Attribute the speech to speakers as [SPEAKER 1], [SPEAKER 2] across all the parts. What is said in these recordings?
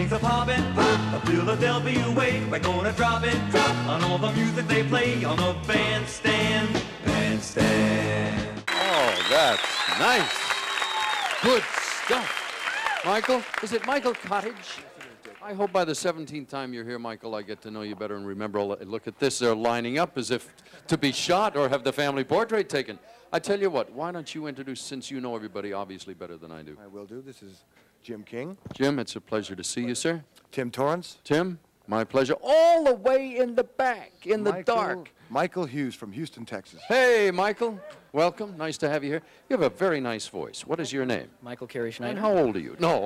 [SPEAKER 1] things are poppin', pop, the Philadelphia way. We're gonna drop it, drop on all the music they play on the bandstand, bandstand.
[SPEAKER 2] Oh, that's nice. Good stuff. Michael, is it Michael Cottage? I hope by the 17th time you're here, Michael, I get to know you better and remember all that. Look at this, they're lining up as if to be shot or have the family portrait taken. I tell you what, why don't you introduce, since you know everybody obviously better than I do.
[SPEAKER 3] I will do. This is Jim King.
[SPEAKER 2] Jim, it's a pleasure to see you, sir.
[SPEAKER 3] Tim Torrance.
[SPEAKER 2] Tim, my pleasure. All the way in the back, in the dark.
[SPEAKER 3] Michael Hughes from Houston, Texas.
[SPEAKER 2] Hey, Michael. Welcome. Nice to have you here. You have a very nice voice. What is your name?
[SPEAKER 4] Michael Carey Schneider.
[SPEAKER 2] And how old are you? No.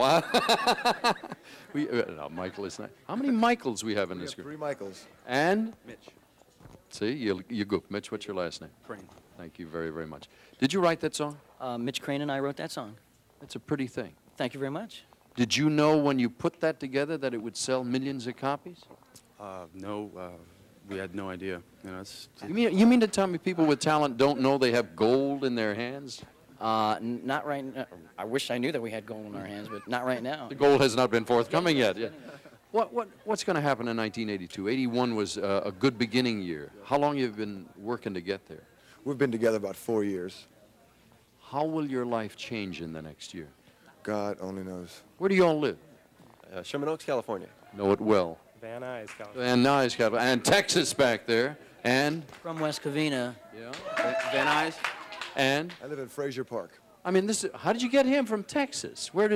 [SPEAKER 2] No, Michael is not. How many Michaels we have in this group?
[SPEAKER 3] 3 Michaels.
[SPEAKER 2] And?
[SPEAKER 5] Mitch.
[SPEAKER 2] See, you go. Mitch, what's your last name?
[SPEAKER 5] Crane.
[SPEAKER 2] Thank you very, very much. Did you write that song?
[SPEAKER 4] Mitch Crane and I wrote that song.
[SPEAKER 2] It's a pretty thing.
[SPEAKER 4] Thank you very much.
[SPEAKER 2] Did you know when you put that together that it would sell millions of copies?
[SPEAKER 5] No, we had no idea. You know,
[SPEAKER 2] You mean to tell me people with talent don't know they have gold in their hands?
[SPEAKER 4] Not right now. I wish I knew that we had gold in our hands, but not right now.
[SPEAKER 2] The gold has not been forthcoming yet. Yeah. What's going to happen in 1982? 81 was a good beginning year. How long have you been working to get there?
[SPEAKER 3] We've been together about 4 years.
[SPEAKER 2] How will your life change in the next year?
[SPEAKER 3] God only knows.
[SPEAKER 2] Where do you all live?
[SPEAKER 5] Sherman Oaks, California.
[SPEAKER 2] Know it well.
[SPEAKER 6] Van Nuys, California.
[SPEAKER 2] Van Nuys, California. And Texas back there. And?
[SPEAKER 4] From West Covina.
[SPEAKER 2] Yeah. Van Nuys. And?
[SPEAKER 3] I live in Frazier Park.
[SPEAKER 2] I mean, how did you get him from Texas? We're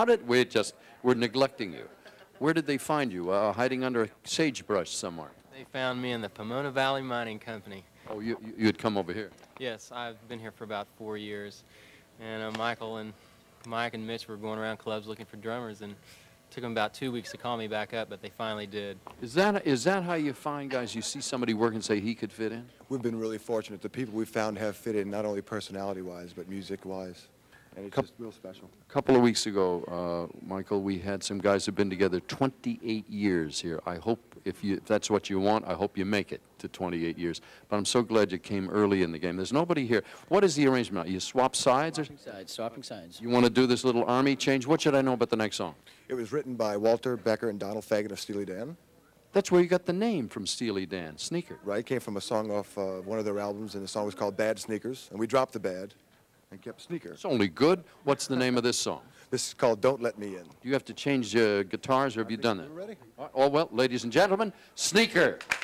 [SPEAKER 2] neglecting you. Where did they find you? Hiding under a sagebrush somewhere?
[SPEAKER 6] They found me in the Pomona Valley Mining Company.
[SPEAKER 2] Oh, you had come over here?
[SPEAKER 6] Yes, I've been here for about 4 years. And Mike and Mitch were going around clubs looking for drummers, and it took them about 2 weeks to call me back up, but they finally did.
[SPEAKER 2] Is that how you find guys? You see somebody working and say he could fit in?
[SPEAKER 3] We've been really fortunate. The people we found have fit in not only personality-wise, but music-wise. And it's just real special.
[SPEAKER 2] A couple of weeks ago, Michael, we had some guys who've been together 28 years here. I hope, if that's what you want, I hope you make it to 28 years. But I'm so glad you came early in the game. There's nobody here. What is the arrangement? You swap sides?
[SPEAKER 4] Swapping sides.
[SPEAKER 2] You want to do this little army change? What should I know about the next song?
[SPEAKER 3] It was written by Walter Becker and Donald Fagen of Steely Dan.
[SPEAKER 2] That's where you got the name from, Steely Dan, Sneaker.
[SPEAKER 3] Right, it came from a song off one of their albums, and the song was called Bad Sneakers. And we dropped the bad and kept Sneaker.
[SPEAKER 2] It's only good. What's the name of this song?
[SPEAKER 3] This is called Don't Let Me In.
[SPEAKER 2] Do you have to change guitars, or have you done that?
[SPEAKER 3] We're ready.
[SPEAKER 2] Oh, well, ladies and gentlemen, Sneaker.